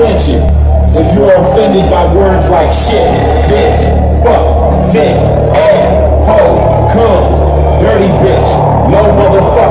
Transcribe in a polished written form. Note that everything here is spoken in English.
attention if you are offended by words like shit, bitch, fuck, dick, ass, hoe, cum, dirty bitch, low motherfucker.